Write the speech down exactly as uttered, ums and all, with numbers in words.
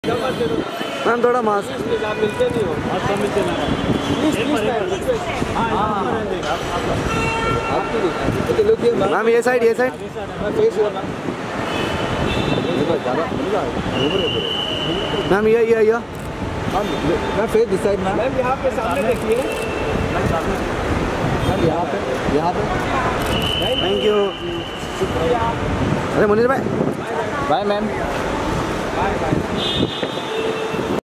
Ma'am थोड़ा mask आप मिलते नहीं हो, आप सब मिलते ना मैम। ये साइड ये साइड मैम। ये ये ये मैं face this side ma'am. Ma'am यहाँ पे सामने देखिए, मैम यहाँ पे यहाँ पे थैंक यू। अरे मुनीर भाई बाय मैम। Bye bye.